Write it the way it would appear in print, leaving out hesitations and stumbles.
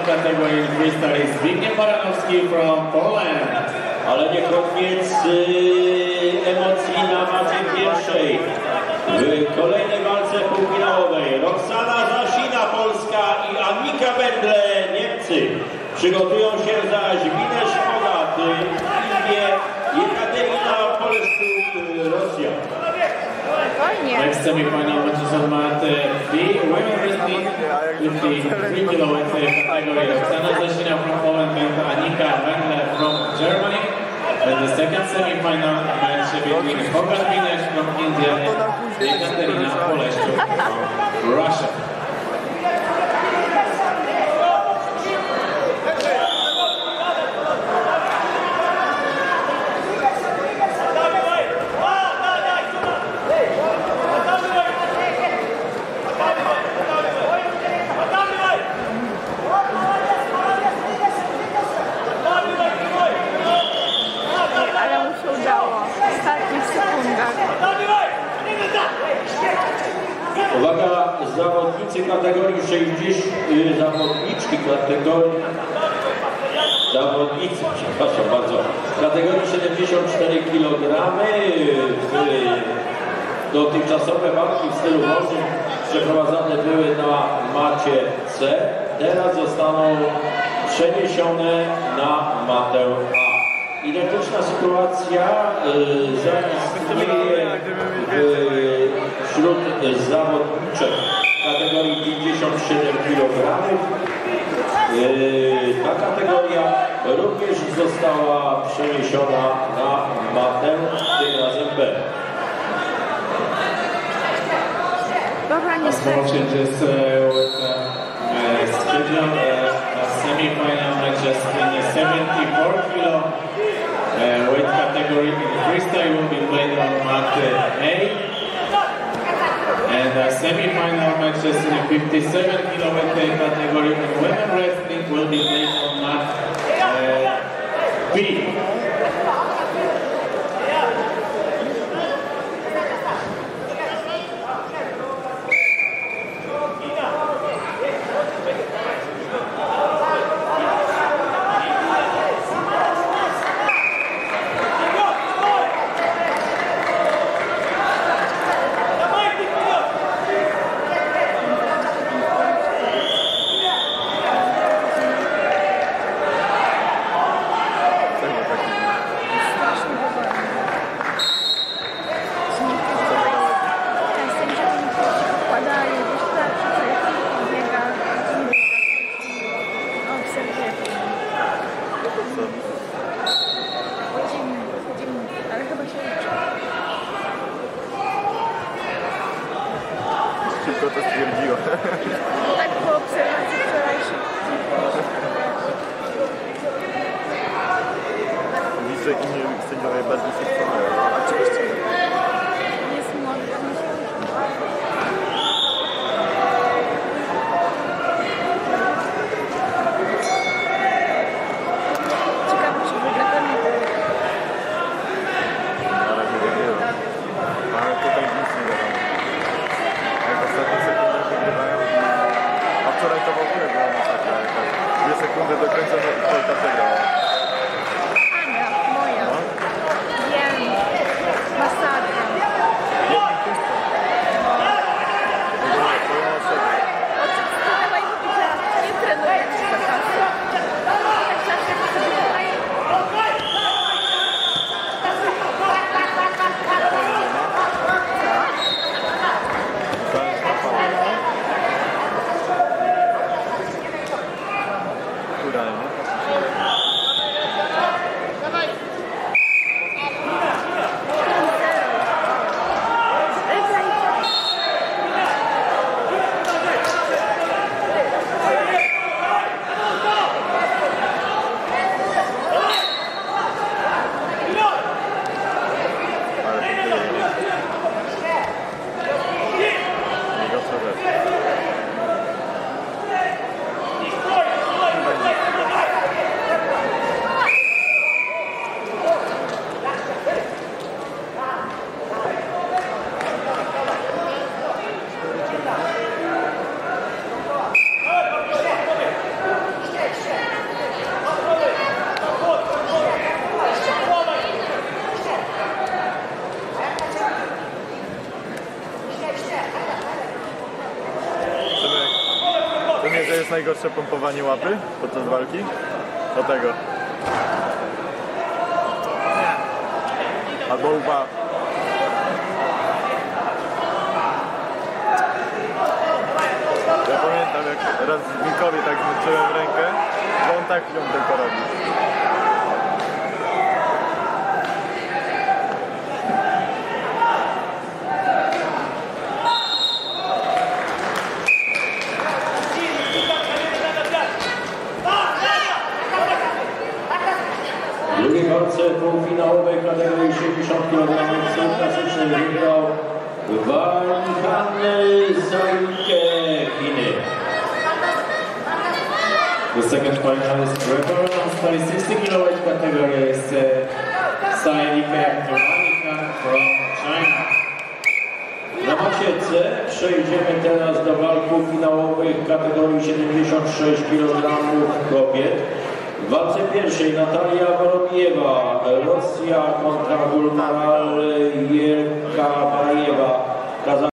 category in freestyle is Zbigniew Baranowski from Poland. Ale nie koniec emocji na macie pierwszej. W kolejnej walce półfinałowej Roxana Zasina, Polska, i Annika Bendle, Niemcy. Przygotują się zaś Winesz Pogat, Indie, Jekaterina Poleszczuk, Rosja. Next semi-final matches on mat B. Women wrestling with the 3 kg category. Roxana Zasina from Poland and Annika Bendle from Germany. And the second semi-final match between Pogat Winesz from India and Jekaterina Poleszczuk from Russia. Uwaga, zawodnicy kategorii 60, przepraszam bardzo, kategorii 74 kg. Dotychczasowe walki w stylu wolnym przeprowadzane były na macie C, teraz zostaną przeniesione na matę A. Identyczna sytuacja zaistnieje wśród zawodniczek kategorii 57 kg. Ta kategoria również została przeniesiona na matę, tym razem B. Small changes with schedule semi-final matches in the 74 kg weight category in freestyle will be played on mat A, and semi-final matches in the 57 kg weight category in women wrestling will be played on mat B. Tylko to stwierdziło. Tak po obserwacji wczorajszej. Widzę, że inni sędziowie bardziej się wpływają. Oczywiście. Jest młody. Ciekawe, czy wygląda mi to. Na razie wygrywa. Ale tutaj nic nie wiadomo. Jak ostatnie sekundy wygrywają. A wczoraj to w ogóle była masakra. 2 sekundy do końca i ta przegrała. Ania, moja. No? jest najgorsze pompowanie łapy podczas walki? Do tego. Albo łba. Ja pamiętam, jak raz Mikowi tak zmęczyłem rękę, że on tak ją tylko robi. W drugiej walce półfinałowej kategorii 60 kg klasycznej wygrał Van Soike, Chiny. The second finalist referee on 60 kg category is Saike Tomanika from China. Na macie C przejdziemy teraz do walk półfinałowych kategorii 76 kg kobiet. W walce pierwszej Natalia Worobiewa, Rosja kontra Gulmaral Jerkabajewa.